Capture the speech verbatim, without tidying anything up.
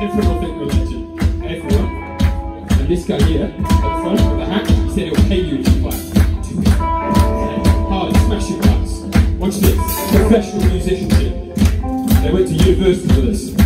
Everyone will think you're a legend. Everyone. And this guy here, at the front with the hat, he said he'll pay you if you clap. Do it. Hard, smashing claps. Watch this. Professional musicianship. They went to university for this.